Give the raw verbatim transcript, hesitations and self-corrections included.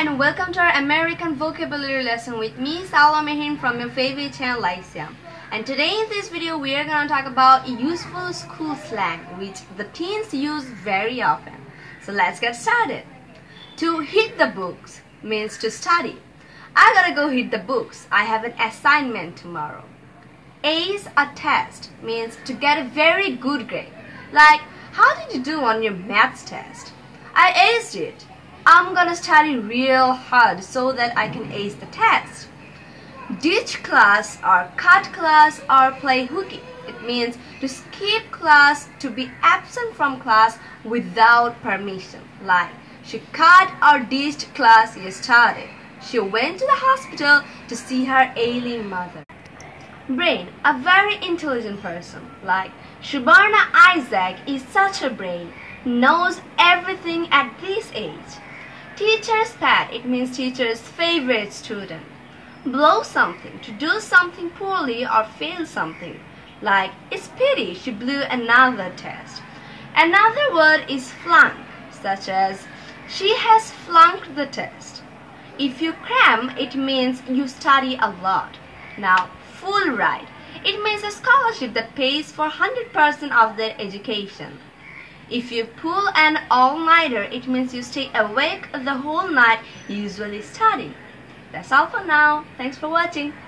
and welcome to our American vocabulary lesson with me, Salome, from your favorite channel, Lycia. And today in this video, we are going to talk about useful school slang, which the teens use very often. So let's get started. To hit the books means to study. I gotta go hit the books. I have an assignment tomorrow. Ace a test means to get a very good grade. Like, how did you do on your maths test? I aced it. I'm gonna study real hard so that I can ace the test. Ditch class or cut class or play hooky. It means to skip class, to be absent from class without permission. Like, she cut or ditched class yesterday. She went to the hospital to see her ailing mother. Brain, a very intelligent person. Like, Shubarna Isaac is such a brain, knows everything at this age. Teacher's pet, it means teacher's favorite student. Blow something, to do something poorly or fail something. Like, it's pity she blew another test. Another word is flunk, such as, she has flunked the test. If you cram, it means you study a lot. Now, full ride, it means a scholarship that pays for one hundred percent of their education. If you pull an all-nighter, it means you stay awake the whole night, usually studying. That's all for now. Thanks for watching.